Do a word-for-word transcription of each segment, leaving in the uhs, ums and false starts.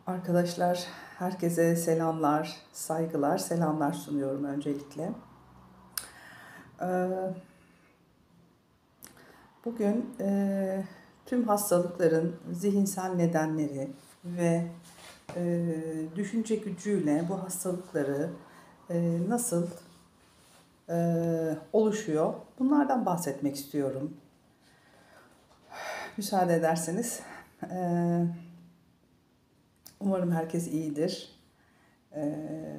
Arkadaşlar, herkese selamlar, saygılar, selamlar sunuyorum öncelikle. Ee, Bugün e, tüm hastalıkların zihinsel nedenleri ve e, düşünce gücüyle bu hastalıkları e, nasıl e, oluşuyor, bunlardan bahsetmek istiyorum. Müsaade ederseniz. E, Umarım herkes iyidir. E,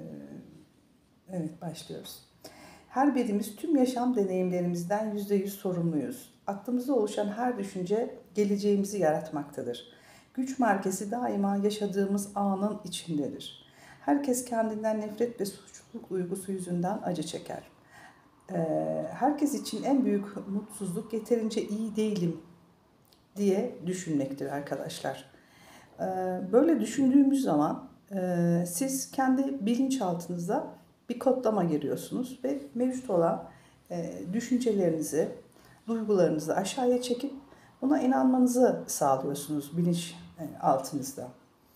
evet, başlıyoruz. Her birimiz tüm yaşam deneyimlerimizden yüzde yüz sorumluyuz. Aklımızda oluşan her düşünce geleceğimizi yaratmaktadır. Güç merkezi daima yaşadığımız anın içindedir. Herkes kendinden nefret ve suçluluk duygusu yüzünden acı çeker. Ee, herkes için en büyük mutsuzluk yeterince iyi değilim diye düşünmektir arkadaşlar. Ee, böyle düşündüğümüz zaman e, siz kendi bilinçaltınıza bir kodlama giriyorsunuz ve mevcut olan e, düşüncelerinizi, duygularınızı aşağıya çekip buna inanmanızı sağlıyorsunuz bilinçaltınızda.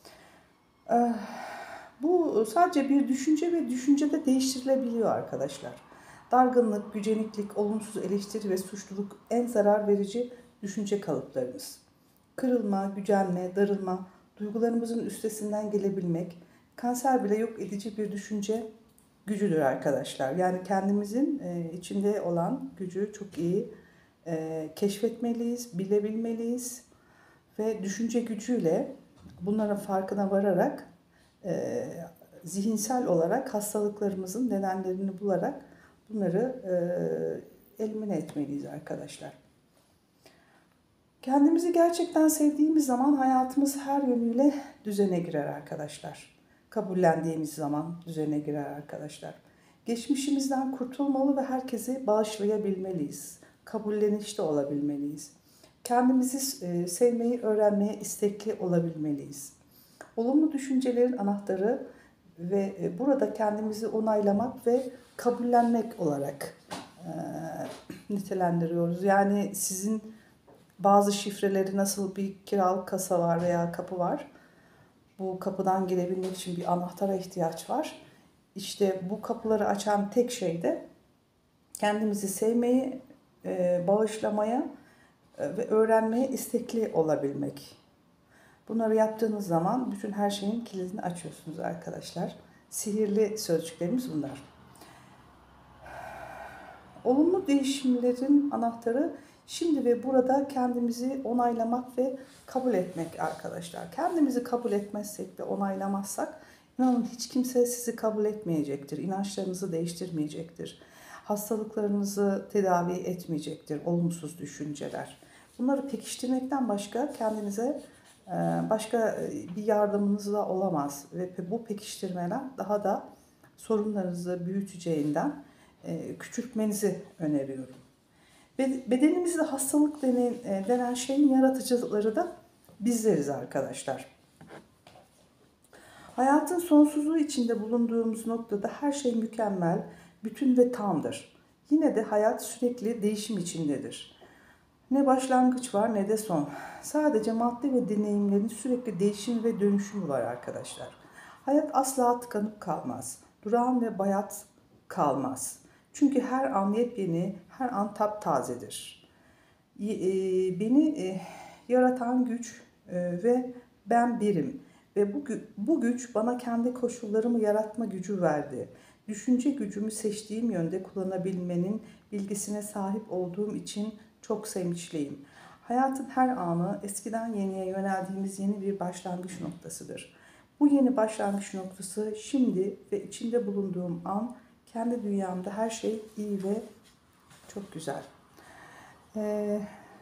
Ee, bu sadece bir düşünce ve düşüncede değiştirilebiliyor arkadaşlar. Dargınlık, güceniklik, olumsuz eleştiri ve suçluluk en zarar verici düşünce kalıplarımız. Kırılma, gücenme, darılma, duygularımızın üstesinden gelebilmek, kanser bile yok edici bir düşünce gücüdür arkadaşlar. Yani kendimizin içinde olan gücü çok iyi keşfetmeliyiz, bilebilmeliyiz ve düşünce gücüyle bunların farkına vararak zihinsel olarak hastalıklarımızın nedenlerini bularak bunları elimine etmeliyiz arkadaşlar. Kendimizi gerçekten sevdiğimiz zaman hayatımız her yönüyle düzene girer arkadaşlar. Kabullendiğimiz zaman düzene girer arkadaşlar. Geçmişimizden kurtulmalı ve herkesi bağışlayabilmeliyiz. Kabullenişte olabilmeliyiz. Kendimizi sevmeyi öğrenmeye istekli olabilmeliyiz. Olumlu düşüncelerin anahtarı ve burada kendimizi onaylamak ve kabullenmek olarak e, nitelendiriyoruz. Yani sizin bazı şifreleri nasıl bir kiralık kasa var veya kapı var. Bu kapıdan girebilmek için bir anahtara ihtiyaç var. İşte bu kapıları açan tek şey de kendimizi sevmeyi, bağışlamaya ve öğrenmeye istekli olabilmek. Bunları yaptığınız zaman bütün her şeyin kilidini açıyorsunuz arkadaşlar. Sihirli sözcüklerimiz bunlar. Olumlu değişimlerin anahtarı şimdi ve burada kendimizi onaylamak ve kabul etmek arkadaşlar. Kendimizi kabul etmezsek ve onaylamazsak inanın hiç kimse sizi kabul etmeyecektir. İnançlarınızı değiştirmeyecektir. Hastalıklarınızı tedavi etmeyecektir olumsuz düşünceler. Bunları pekiştirmekten başka kendinize başka bir yardımınız da olamaz. Ve bu pekiştirmeler daha da sorunlarınızı büyüteceğinden küçültmenizi öneriyorum. Bedenimizde hastalık denen, denen şeyin yaratıcıları da bizleriz arkadaşlar. Hayatın sonsuzluğu içinde bulunduğumuz noktada her şey mükemmel, bütün ve tamdır. Yine de hayat sürekli değişim içindedir. Ne başlangıç var ne de son. Sadece madde ve deneyimlerin sürekli değişimi ve dönüşümü var arkadaşlar. Hayat asla tıkanıp kalmaz. Durağan ve bayat kalmaz. Çünkü her an yepyeni, her an taptazedir. Beni yaratan güç ve ben birim. Ve bu, bu güç bana kendi koşullarımı yaratma gücü verdi. Düşünce gücümü seçtiğim yönde kullanabilmenin bilgisine sahip olduğum için çok sevinçliyim. Hayatın her anı eskiden yeniye yöneldiğimiz yeni bir başlangıç noktasıdır. Bu yeni başlangıç noktası şimdi ve içinde bulunduğum an kendi dünyamda her şey iyi ve çok güzel. Ee,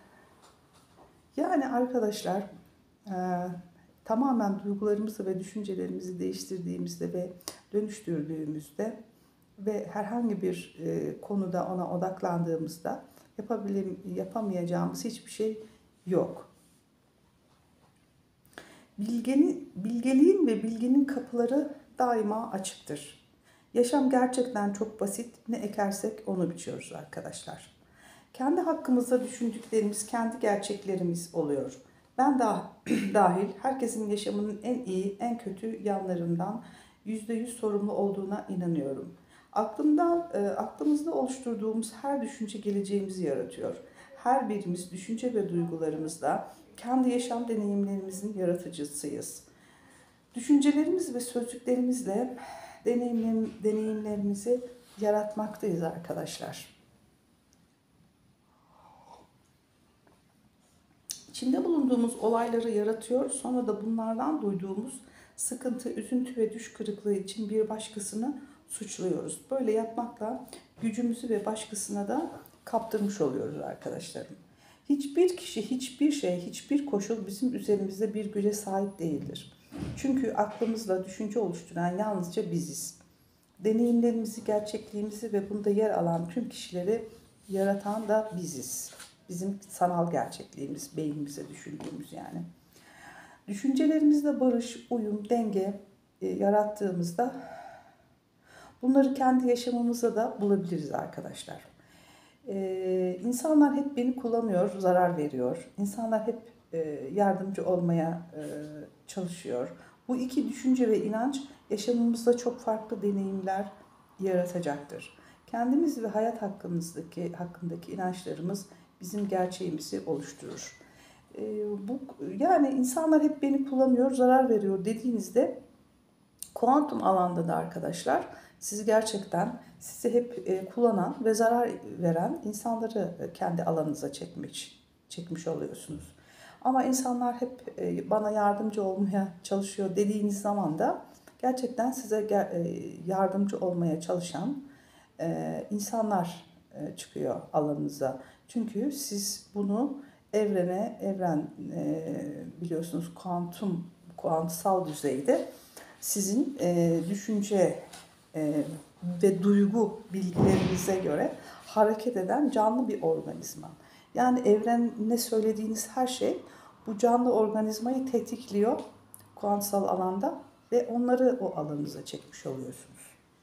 yani arkadaşlar e, tamamen duygularımızı ve düşüncelerimizi değiştirdiğimizde ve dönüştürdüğümüzde ve herhangi bir e, konuda ona odaklandığımızda yapamayacağımız hiçbir şey yok. Bilgenin, bilgeliğin ve bilginin kapıları daima açıktır. Yaşam gerçekten çok basit. Ne ekersek onu biçiyoruz arkadaşlar. Kendi hakkımızda düşündüklerimiz kendi gerçeklerimiz oluyor. Ben da dahil herkesin yaşamının en iyi, en kötü yanlarından yüzde yüz sorumlu olduğuna inanıyorum. Aklımdan, e, aklımızda oluşturduğumuz her düşünce geleceğimizi yaratıyor. Her birimiz düşünce ve duygularımızla kendi yaşam deneyimlerimizin yaratıcısıyız. Düşüncelerimiz ve sözcüklerimizle deneyimlerim, deneyimlerimizi yaratmaktayız arkadaşlar. İçinde bulunduğumuz olayları yaratıyor, sonra da bunlardan duyduğumuz sıkıntı, üzüntü ve düş kırıklığı için bir başkasını suçluyoruz. Böyle yapmakla gücümüzü ve başkasına da kaptırmış oluyoruz arkadaşlarım. Hiçbir kişi, hiçbir şey, hiçbir koşul bizim üzerimizde bir güce sahip değildir. Çünkü aklımızla düşünce oluşturan yalnızca biziz. Deneyimlerimizi, gerçekliğimizi ve bunda yer alan tüm kişileri yaratan da biziz. Bizim sanal gerçekliğimiz, beynimize düşündüğümüz yani. Düşüncelerimizde barış, uyum, denge e, yarattığımızda bunları kendi yaşamımızda da bulabiliriz arkadaşlar. Ee, insanlar hep beni kullanıyor, zarar veriyor. İnsanlar hep e, yardımcı olmaya e, çalışıyor. Bu iki düşünce ve inanç yaşamımızda çok farklı deneyimler yaratacaktır. Kendimiz ve hayat hakkımızdaki hakkındaki inançlarımız bizim gerçeğimizi oluşturur. Ee, bu yani insanlar hep beni kullanıyor, zarar veriyor dediğinizde kuantum alanda da arkadaşlar sizi gerçekten sizi hep e, kullanan ve zarar veren insanları e, kendi alanınıza çekmiş çekmiş oluyorsunuz. Ama insanlar hep e, bana yardımcı olmaya çalışıyor dediğiniz zaman da gerçekten size e, yardımcı olmaya çalışan e, insanlar e, çıkıyor alanınıza. Çünkü siz bunu evrene, evren e, biliyorsunuz kuantum, kuantsal düzeyde sizin e, düşünce e, ve duygu bilgilerinize göre hareket eden canlı bir organizma. Yani evrene söylediğiniz her şey bu canlı organizmayı tetikliyor kuantsal alanda ve onları o alanınıza çekmiş oluyorsunuz.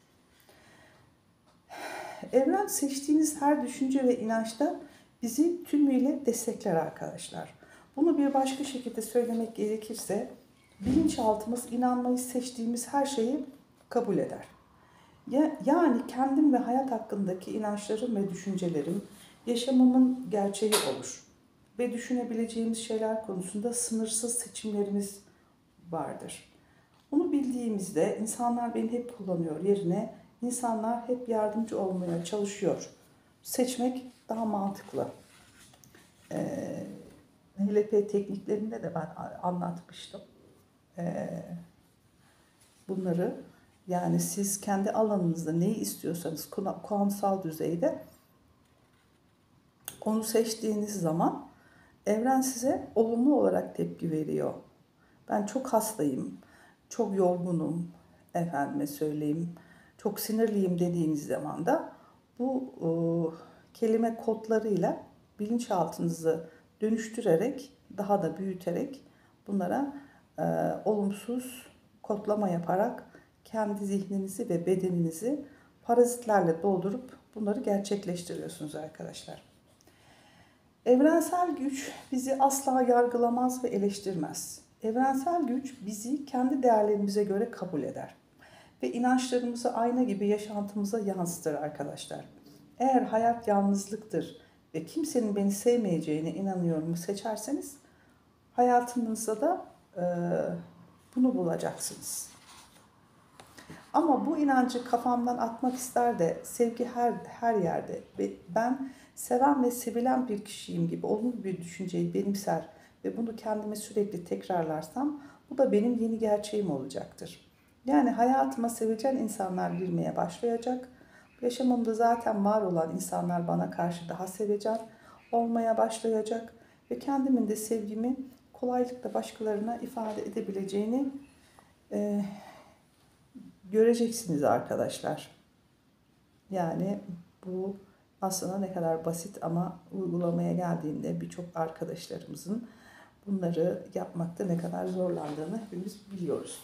Evren seçtiğiniz her düşünce ve inançta bizi tümüyle destekler arkadaşlar. Bunu bir başka şekilde söylemek gerekirse bilinçaltımız inanmayı seçtiğimiz her şeyi kabul eder. Yani kendim ve hayat hakkındaki inançlarım ve düşüncelerim yaşamımın gerçeği olur. Ve düşünebileceğimiz şeyler konusunda sınırsız seçimlerimiz vardır. Bunu bildiğimizde insanlar beni hep kullanıyor yerine insanlar hep yardımcı olmaya çalışıyor. Seçmek daha mantıklı. Ee, N L P tekniklerinde de ben anlatmıştım. Ee, bunları yani siz kendi alanınızda neyi istiyorsanız kuantsal düzeyde onu seçtiğiniz zaman evren size olumlu olarak tepki veriyor. Ben çok hastayım, çok yorgunum, efendime söyleyeyim, çok sinirliyim dediğiniz zaman da bu e, kelime kodlarıyla bilinçaltınızı dönüştürerek, daha da büyüterek bunlara e, olumsuz kodlama yaparak kendi zihninizi ve bedeninizi parazitlerle doldurup bunları gerçekleştiriyorsunuz arkadaşlar. Evrensel güç bizi asla yargılamaz ve eleştirmez. Evrensel güç bizi kendi değerlerimize göre kabul eder. Ve inançlarımızı ayna gibi yaşantımıza yansıtır arkadaşlar. Eğer hayat yalnızlıktır ve kimsenin beni sevmeyeceğine inanıyorum seçerseniz hayatınızda da e, bunu bulacaksınız. Ama bu inancı kafamdan atmak ister de sevgi her her yerde ve ben seven ve sevilen bir kişiyim gibi olumlu bir düşünceyi benimser ve bunu kendime sürekli tekrarlarsam bu da benim yeni gerçeğim olacaktır. Yani hayatıma sevecen insanlar girmeye başlayacak. Yaşamımda zaten var olan insanlar bana karşı daha sevecen olmaya başlayacak ve kendimin de sevgimi kolaylıkla başkalarına ifade edebileceğini e, göreceksiniz arkadaşlar. Yani bu aslında ne kadar basit ama uygulamaya geldiğinde birçok arkadaşlarımızın bunları yapmakta ne kadar zorlandığını hepimiz biliyoruz.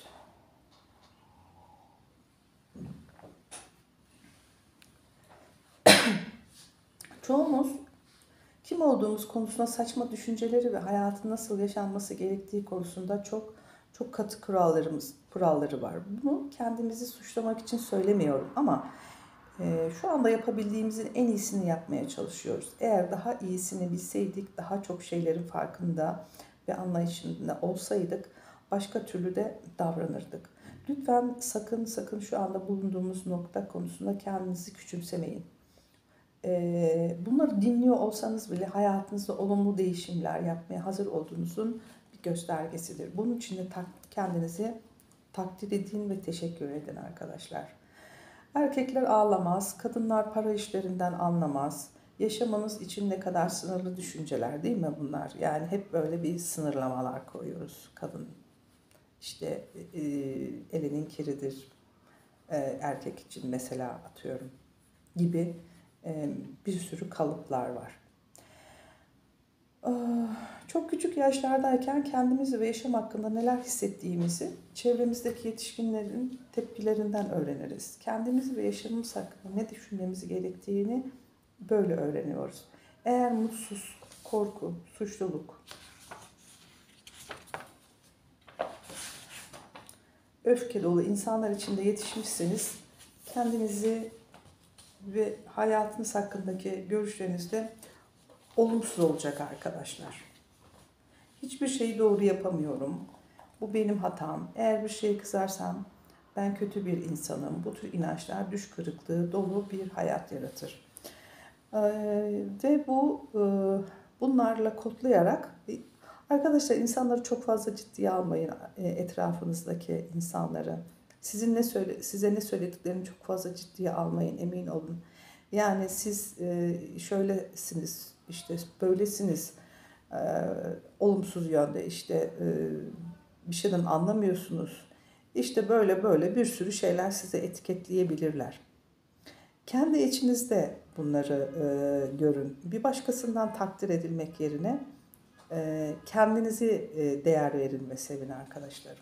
Çoğumuz Kim olduğumuz konusunda saçma düşünceleri ve hayatın nasıl yaşanması gerektiği konusunda çok çok katı kurallarımız, kuralları var. Bunu kendimizi suçlamak için söylemiyorum ama e, şu anda yapabildiğimizin en iyisini yapmaya çalışıyoruz. Eğer daha iyisini bilseydik, daha çok şeylerin farkında ve anlayışında olsaydık başka türlü de davranırdık. Lütfen sakın sakın şu anda bulunduğumuz nokta konusunda kendinizi küçümsemeyin. Bunları dinliyor olsanız bile hayatınızda olumlu değişimler yapmaya hazır olduğunuzun bir göstergesidir. Bunun için de kendinizi takdir edin ve teşekkür edin arkadaşlar. Erkekler ağlamaz, kadınlar para işlerinden anlamaz. Yaşamanız için ne kadar sınırlı düşünceler değil mi bunlar? Yani hep böyle bir sınırlamalar koyuyoruz. Kadın işte e, elinin kiridir, e, erkek için mesela atıyorum gibi e, bir sürü kalıplar var. Çok küçük yaşlardayken kendimizi ve yaşam hakkında neler hissettiğimizi çevremizdeki yetişkinlerin tepkilerinden öğreniriz. Kendimizi ve yaşamımız hakkında ne düşünmemiz gerektiğini böyle öğreniyoruz. Eğer mutsuz, korku, suçluluk, öfke dolu insanlar içinde yetişmişseniz kendinizi ve hayatınız hakkındaki görüşlerinizde olumsuz olacak arkadaşlar. Hiçbir şeyi doğru yapamıyorum. Bu benim hatam. Eğer bir şeye kızarsam ben kötü bir insanım. Bu tür inançlar düş kırıklığı dolu bir hayat yaratır. Ee, ve bu e, bunlarla kodlayarak arkadaşlar insanları çok fazla ciddiye almayın, etrafınızdaki insanları. Sizin ne söyle size ne söylediklerini çok fazla ciddiye almayın, emin olun. Yani siz e, şöylesiniz, işte böylesiniz, e, olumsuz yönde işte e, bir şeyden anlamıyorsunuz. İşte böyle böyle bir sürü şeyler size etiketleyebilirler. Kendi içinizde bunları e, görün. Bir başkasından takdir edilmek yerine e, kendinizi e, değer verin ve sevin arkadaşlarım.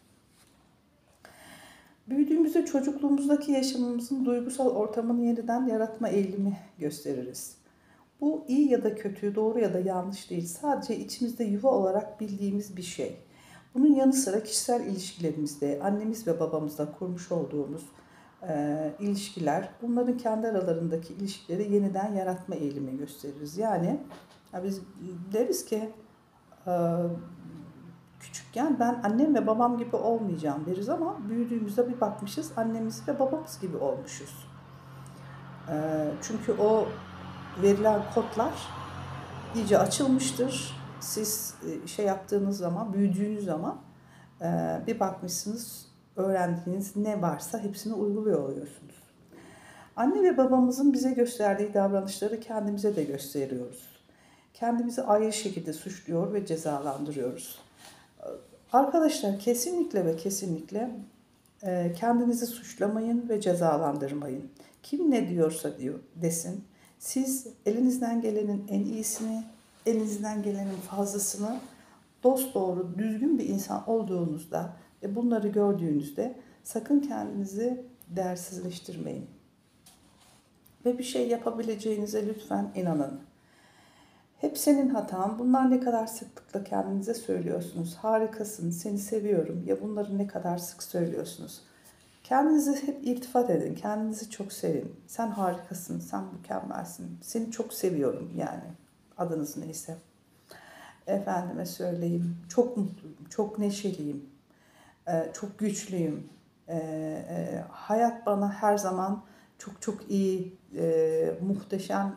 Büyüdüğümüzde çocukluğumuzdaki yaşamımızın duygusal ortamını yeniden yaratma eğilimi gösteririz. Bu iyi ya da kötü, doğru ya da yanlış değil. Sadece içimizde yuva olarak bildiğimiz bir şey. Bunun yanı sıra kişisel ilişkilerimizde, annemiz ve babamızla kurmuş olduğumuz e, ilişkiler, bunların kendi aralarındaki ilişkileri yeniden yaratma eğilimi gösteririz. Yani ya biz deriz ki e, küçükken ben annem ve babam gibi olmayacağım deriz ama büyüdüğümüzde bir bakmışız annemiz ve babamız gibi olmuşuz. E, çünkü o verilen kodlar iyice açılmıştır. Siz şey yaptığınız zaman, büyüdüğünüz zaman bir bakmışsınız öğrendiğiniz ne varsa hepsini uyguluyor oluyorsunuz. Anne ve babamızın bize gösterdiği davranışları kendimize de gösteriyoruz. Kendimizi ayrı şekilde suçluyor ve cezalandırıyoruz. Arkadaşlar kesinlikle ve kesinlikle kendinizi suçlamayın ve cezalandırmayın. Kim ne diyorsa diyor desin. Siz elinizden gelenin en iyisini, elinizden gelenin fazlasını dosdoğru, düzgün bir insan olduğunuzda ve bunları gördüğünüzde sakın kendinizi değersizleştirmeyin. Ve bir şey yapabileceğinize lütfen inanın. Hep senin hatan. Bunlar ne kadar sıklıkla kendinize söylüyorsunuz. Harikasın, seni seviyorum. Ya bunları ne kadar sık söylüyorsunuz. Kendinize hep iltifat edin. Kendinizi çok sevin. Sen harikasın, sen mükemmelsin. Seni çok seviyorum yani. Adınız neyse. Efendime söyleyeyim. Çok mutluyum, çok neşeliyim. Çok güçlüyüm. Hayat bana her zaman çok çok iyi, muhteşem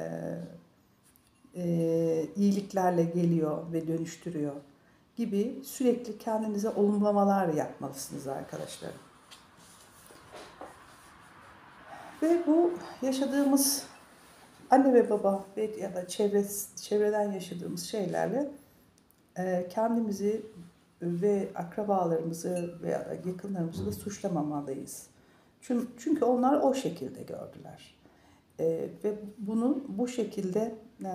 iyiliklerle geliyor ve dönüştürüyor gibi sürekli kendinize olumlamalar yapmalısınız arkadaşlar. Ve bu yaşadığımız anne ve baba ve ya da çevre, çevreden yaşadığımız şeylerle kendimizi ve akrabalarımızı ve yakınlarımızı da suçlamamalıyız. Çünkü, çünkü onlar o şekilde gördüler. Ve bunu bu şekilde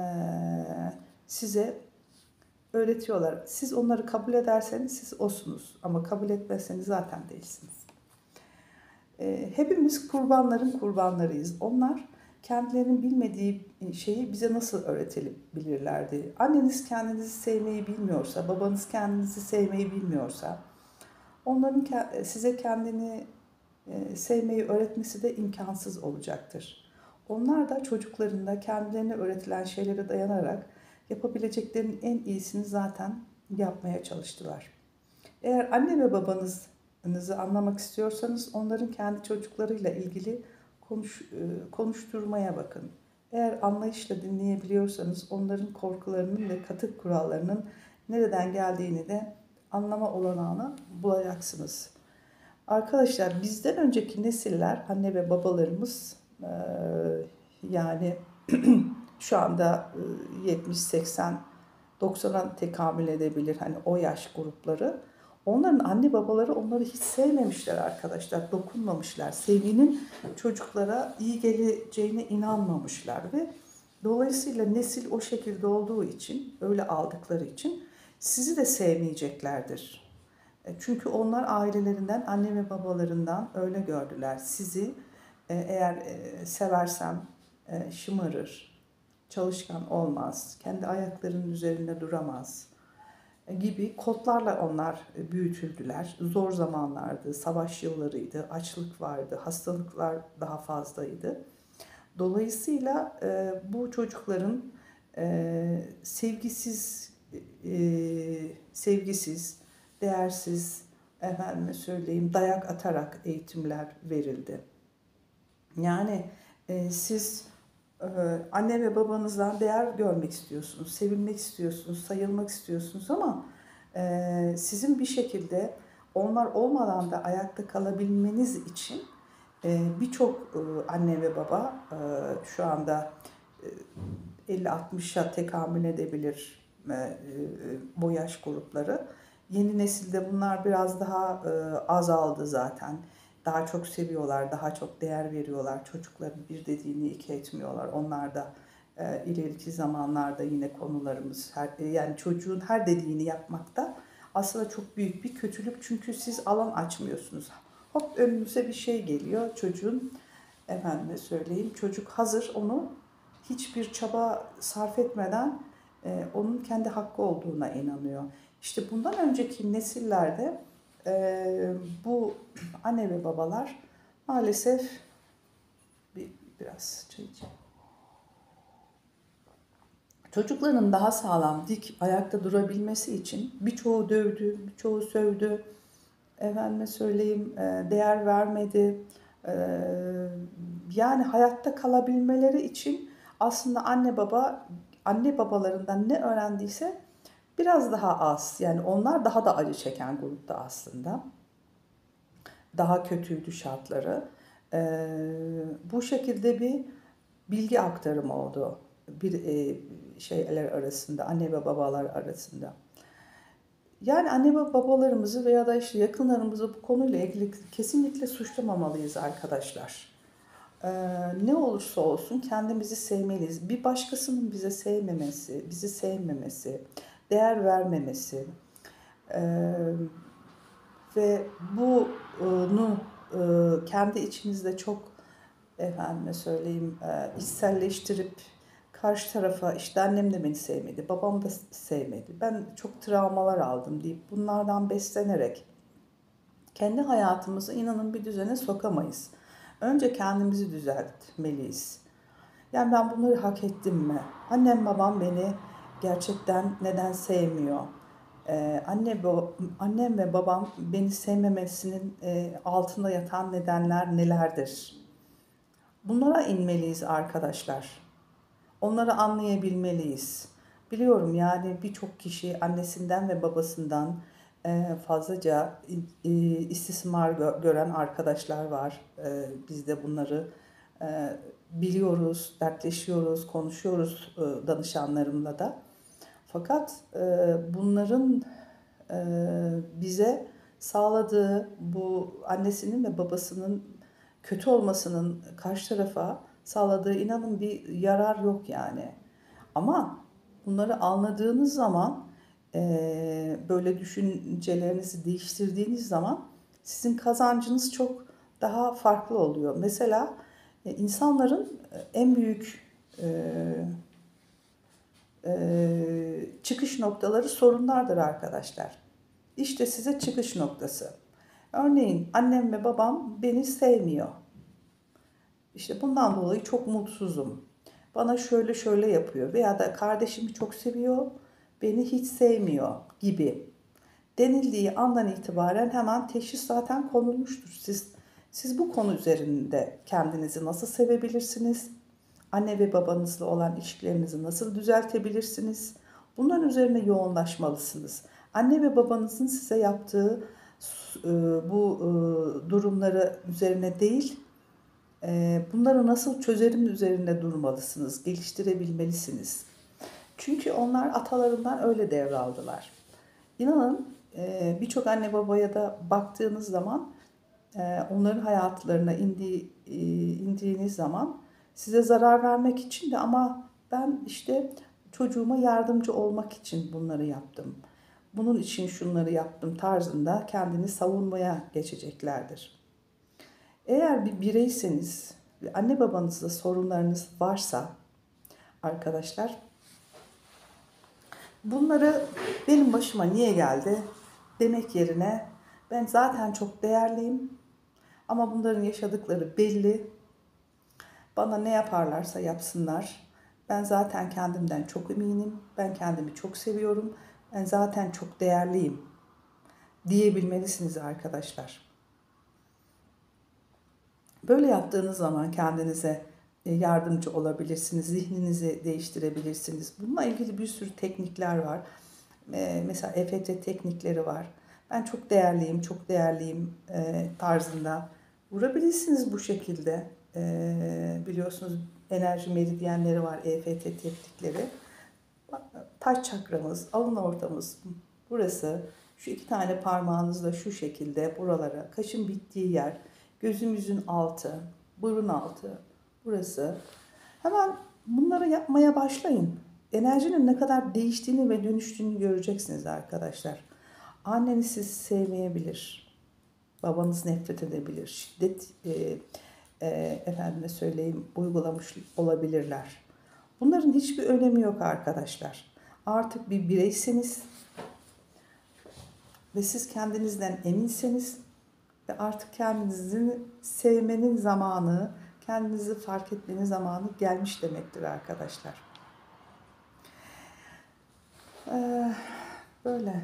size öğretiyorlar. Siz onları kabul ederseniz siz osunuz ama kabul etmezseniz zaten değilsiniz. Hepimiz kurbanların kurbanlarıyız. Onlar kendilerinin bilmediği şeyi bize nasıl öğretebilirlerdi? Anneniz kendinizi sevmeyi bilmiyorsa, babanız kendinizi sevmeyi bilmiyorsa, onların size kendini sevmeyi öğretmesi de imkansız olacaktır. Onlar da çocuklarında kendilerine öğretilen şeylere dayanarak yapabileceklerinin en iyisini zaten yapmaya çalıştılar. Eğer anne ve babanızı anlamak istiyorsanız onların kendi çocuklarıyla ilgili konuş, konuşturmaya bakın. Eğer anlayışla dinleyebiliyorsanız onların korkularının ve katı kurallarının nereden geldiğini de anlama olanağını bulacaksınız. Arkadaşlar, bizden önceki nesiller, anne ve babalarımız yani şu anda yetmiş, seksen, doksana tekamül edebilir hani o yaş grupları. Onların anne babaları onları hiç sevmemişler arkadaşlar, dokunmamışlar. Sevginin çocuklara iyi geleceğine inanmamışlar ve dolayısıyla nesil o şekilde olduğu için, öyle aldıkları için sizi de sevmeyeceklerdir. Çünkü onlar ailelerinden, anne ve babalarından öyle gördüler. Sizi eğer seversem şımarır, çalışkan olmaz, kendi ayaklarının üzerinde duramaz gibi kodlarla onlar büyütüldüler. Zor zamanlardı, savaş yıllarıydı, açlık vardı, hastalıklar daha fazlaydı. Dolayısıyla bu çocukların sevgisiz, sevgisiz, değersiz, efendime söyleyeyim, dayak atarak eğitimler verildi. Yani e, siz e, anne ve babanızdan değer görmek istiyorsunuz, sevilmek istiyorsunuz, sayılmak istiyorsunuz ama e, sizin bir şekilde onlar olmadan da ayakta kalabilmeniz için e, birçok e, anne ve baba e, şu anda e, elli altmışa tekamül edebilir e, e, bu yaş grupları. Yeni nesilde bunlar biraz daha e, azaldı zaten. Daha çok seviyorlar, daha çok değer veriyorlar. Çocukların bir dediğini iki etmiyorlar. Onlar da e, ileriki zamanlarda yine konularımız, her, yani çocuğun her dediğini yapmakta aslında çok büyük bir kötülük. Çünkü siz alan açmıyorsunuz. Hop önünüze bir şey geliyor çocuğun, efendime söyleyeyim, çocuk hazır, onu hiçbir çaba sarf etmeden e, onun kendi hakkı olduğuna inanıyor. İşte bundan önceki nesillerde e, bu anne ve babalar maalesef bir, biraz çay içeyim. Çocukların daha sağlam, dik ayakta durabilmesi için birçoğu dövdü, birçoğu sövdü, efendime söyleyeyim değer vermedi. Yani hayatta kalabilmeleri için aslında anne baba, anne babalarından ne öğrendiyse biraz daha az. Yani onlar daha da acı çeken grupta aslında. Daha kötüydü şartları. Bu şekilde bir bilgi aktarımı oldu bir şeyler arasında, anne ve babalar arasında. Yani anne ve babalarımızı veya da işte yakınlarımızı bu konuyla ilgili kesinlikle suçlamamalıyız arkadaşlar. Ee, ne olursa olsun kendimizi sevmeliyiz. Bir başkasının bize sevmemesi, bizi sevmemesi, değer vermemesi ee, ve bunu e, kendi içimizde çok, efendime söyleyeyim, e, içselleştirip karşı tarafa işte annem de beni sevmedi, babam da sevmedi, ben çok travmalar aldım deyip bunlardan beslenerek kendi hayatımızı inanın bir düzene sokamayız. Önce kendimizi düzeltmeliyiz. Yani ben bunları hak ettim mi? Annem babam beni gerçekten neden sevmiyor? Ee, anne annem ve babam beni sevmemesinin e, altında yatan nedenler nelerdir? Bunlara inmeliyiz arkadaşlar. Onları anlayabilmeliyiz. Biliyorum yani birçok kişi annesinden ve babasından fazlaca istismar gören arkadaşlar var. Biz de bunları biliyoruz, dertleşiyoruz, konuşuyoruz danışanlarımla da. Fakat bunların bize sağladığı bu annesinin ve babasının kötü olmasının karşı tarafa sağladığı inanın bir yarar yok yani. Ama bunları anladığınız zaman, e, böyle düşüncelerinizi değiştirdiğiniz zaman sizin kazancınız çok daha farklı oluyor. Mesela E, insanların en büyük e, e, çıkış noktaları sorunlardır arkadaşlar. İşte size çıkış noktası. Örneğin annem ve babam beni sevmiyor. İşte bundan dolayı çok mutsuzum. Bana şöyle şöyle yapıyor veya da kardeşimi çok seviyor, beni hiç sevmiyor gibi denildiği andan itibaren hemen teşhis zaten konulmuştur. Siz siz bu konu üzerinde kendinizi nasıl sevebilirsiniz? Anne ve babanızla olan ilişkilerinizi nasıl düzeltebilirsiniz? Bunların üzerine yoğunlaşmalısınız. Anne ve babanızın size yaptığı e, bu e, durumları üzerine değil, e, bunları nasıl çözerim üzerinde durmalısınız, geliştirebilmelisiniz. Çünkü onlar atalarından öyle devraldılar. İnanın e, birçok anne babaya da baktığınız zaman, e, onların hayatlarına indiği, e, indiğiniz zaman size zarar vermek için de ama ben işte çocuğuma yardımcı olmak için bunları yaptım. Bunun için şunları yaptım tarzında kendini savunmaya geçeceklerdir. Eğer bir bireyseniz, anne babanızla sorunlarınız varsa arkadaşlar, bunları benim başıma niye geldi demek yerine ben zaten çok değerliyim ama bunların yaşadıkları belli. Bana ne yaparlarsa yapsınlar. Ben zaten kendimden çok eminim. Ben kendimi çok seviyorum. Ben zaten çok değerliyim diyebilmelisiniz arkadaşlar. Böyle yaptığınız zaman kendinize yardımcı olabilirsiniz. Zihninizi değiştirebilirsiniz. Bununla ilgili bir sürü teknikler var. Mesela E F T teknikleri var. Ben çok değerliyim, çok değerliyim tarzında vurabilirsiniz bu şekilde. Biliyorsunuz enerji meridyenleri var, E F T teknikleri. Taç çakramız, alın ortamız burası. Şu iki tane parmağınızla şu şekilde buralara, kaşın bittiği yer, gözümüzün altı, burun altı, burası. Hemen bunları yapmaya başlayın. Enerjinin ne kadar değiştiğini ve dönüştüğünü göreceksiniz arkadaşlar. Anneniz sizi sevmeyebilir. Babanız nefret edebilir. Şiddet e, e, efendime söyleyeyim uygulamış olabilirler. Bunların hiçbir önemi yok arkadaşlar. Artık bir bireyseniz ve siz kendinizden eminseniz ve artık kendinizi sevmenin zamanı, kendinizi fark etmenin zamanı gelmiş demektir arkadaşlar. Ee, böyle.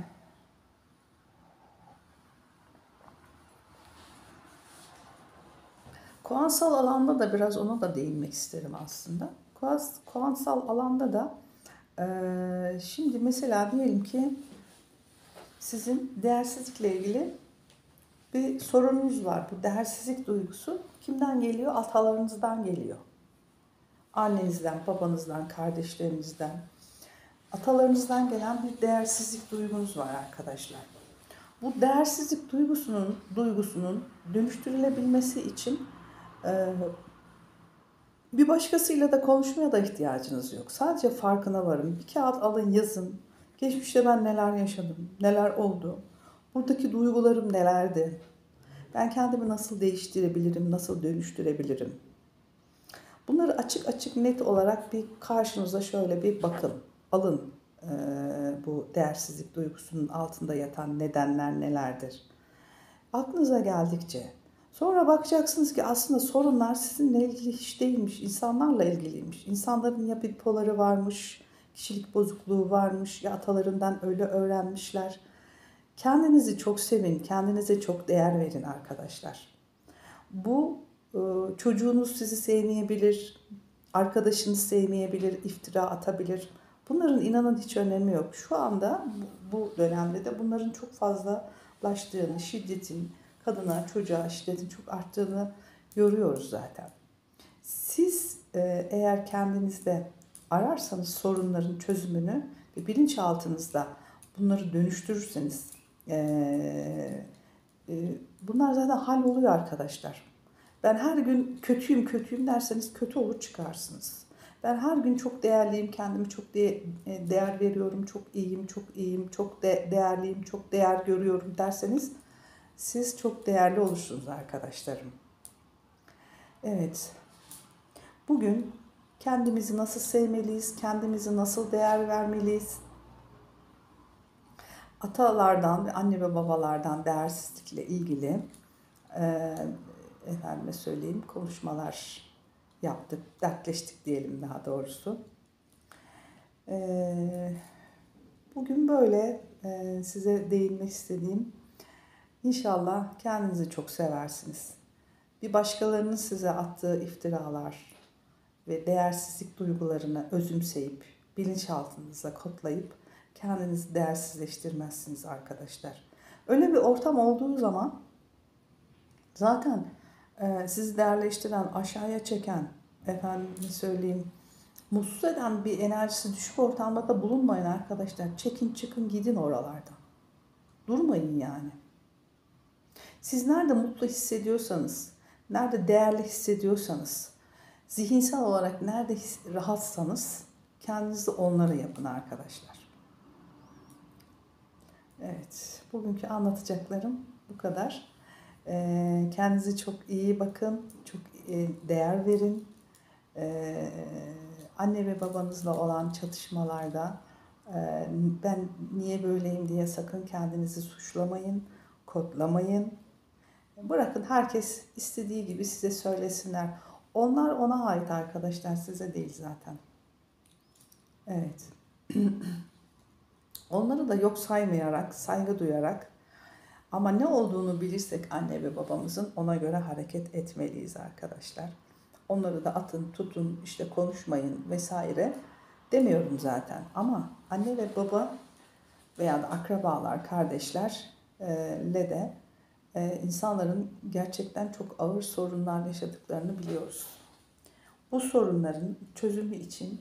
Kuansal alanda da biraz ona da değinmek isterim aslında. Kuansal alanda da e, şimdi mesela diyelim ki sizin değersizlikle ilgili bir sorununuz var. Bu değersizlik duygusu kimden geliyor? Atalarınızdan geliyor. Annenizden, babanızdan, kardeşlerinizden, atalarınızdan gelen bir değersizlik duygunuz var arkadaşlar. Bu değersizlik duygusunun duygusunun dönüştürülebilmesi için e, bir başkasıyla da konuşmaya da ihtiyacınız yok. Sadece farkına varın. Bir kağıt alın, yazın. Geçmişte ben neler yaşadım, neler oldu, buradaki duygularım nelerdi, ben kendimi nasıl değiştirebilirim, nasıl dönüştürebilirim. Bunları açık açık net olarak bir karşınıza şöyle bir bakın, alın. Ee, bu değersizlik duygusunun altında yatan nedenler nelerdir? Aklınıza geldikçe. Sonra bakacaksınız ki aslında sorunlar sizinle ilgili hiç değilmiş, insanlarla ilgiliymiş. İnsanların ya bipoları varmış, kişilik bozukluğu varmış, ya atalarından öyle öğrenmişler. Kendinizi çok sevin, kendinize çok değer verin arkadaşlar. Bu çocuğunuz sizi sevmeyebilir, arkadaşınız sevmeyebilir, iftira atabilir. Bunların inanın hiç önemi yok. Şu anda bu dönemde de bunların çok fazlalaştığını, şiddetin, kadına, çocuğa şiddetin çok arttığını görüyoruz zaten. Siz eğer kendinizde ararsanız sorunların çözümünü ve bilinçaltınızda bunları dönüştürürseniz bunlar zaten halloluyor arkadaşlar. Ben her gün kötüyüm kötüyüm derseniz kötü olur çıkarsınız. Ben her gün çok değerliyim, kendimi çok de- değer veriyorum, çok iyiyim, çok iyiyim, çok de- değerliyim, çok değer görüyorum derseniz siz çok değerli olursunuz arkadaşlarım. Evet. Bugün kendimizi nasıl sevmeliyiz, kendimizi nasıl değer vermeliyiz? Atalardan ve anne ve babalardan değersizlikle ilgili e, efendime söyleyeyim konuşmalar yaptık, dertleştik diyelim daha doğrusu. E, bugün böyle e, size değinmek istediğim, İnşallah kendinizi çok seversiniz. Bir başkalarının size attığı iftiralar ve değersizlik duygularını özümseyip, bilinçaltınıza kodlayıp kendinizi değersizleştirmezsiniz arkadaşlar. Öyle bir ortam olduğu zaman zaten e, sizi değerleştiren, aşağıya çeken, efendim söyleyeyim, mutsuz eden bir enerjisi düşük ortamda bulunmayın arkadaşlar. Çekin çıkın gidin oralardan. Durmayın yani. Siz nerede mutlu hissediyorsanız, nerede değerli hissediyorsanız, zihinsel olarak nerede rahatsanız kendinizi onlara yapın arkadaşlar. Evet, bugünkü anlatacaklarım bu kadar. Ee, kendinize çok iyi bakın, çok değer verin. Ee, anne ve babanızla olan çatışmalarda e, ben niye böyleyim diye sakın kendinizi suçlamayın, kodlamayın. Bırakın herkes istediği gibi size söylesinler. Onlar ona ait arkadaşlar, size değil zaten. Evet. Onları da yok saymayarak, saygı duyarak ama ne olduğunu bilirsek anne ve babamızın ona göre hareket etmeliyiz arkadaşlar. Onları da atın, tutun, işte konuşmayın vesaire demiyorum zaten. Ama anne ve baba veya da akrabalar, kardeşlerle de insanların gerçekten çok ağır sorunlar yaşadıklarını biliyoruz. Bu sorunların çözümü için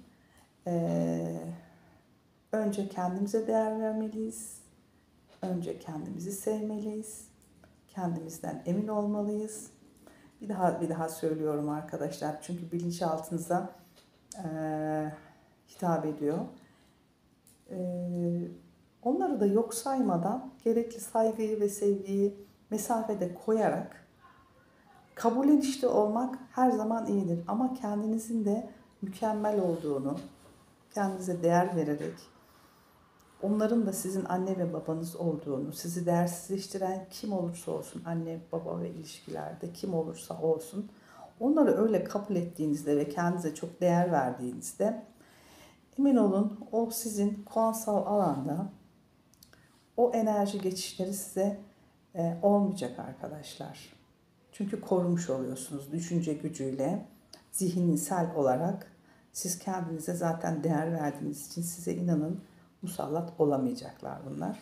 önce kendimize değer vermeliyiz. Önce kendimizi sevmeliyiz. Kendimizden emin olmalıyız. Bir daha bir daha söylüyorum arkadaşlar. Çünkü bilinçaltınıza e, hitap ediyor. E, onları da yok saymadan gerekli saygıyı ve sevgiyi mesafede koyarak kabullenişte olmak her zaman iyidir. Ama kendinizin de mükemmel olduğunu, kendinize değer vererek, onların da sizin anne ve babanız olduğunu, sizi değersizleştiren kim olursa olsun, anne baba ve ilişkilerde kim olursa olsun, onları öyle kabul ettiğinizde ve kendinize çok değer verdiğinizde emin olun o sizin kuansal alanda o enerji geçişleri size e, olmayacak arkadaşlar. Çünkü korumuş oluyorsunuz düşünce gücüyle, zihinsel olarak. Siz kendinize zaten değer verdiğiniz için size inanın musallat olamayacaklar bunlar.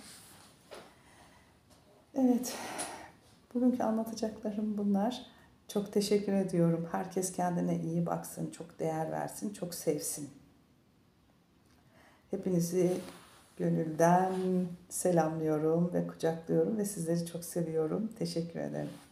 Evet, bugünkü anlatacaklarım bunlar. Çok teşekkür ediyorum. Herkes kendine iyi baksın, çok değer versin, çok sevsin. Hepinizi gönülden selamlıyorum ve kucaklıyorum ve sizleri çok seviyorum. Teşekkür ederim.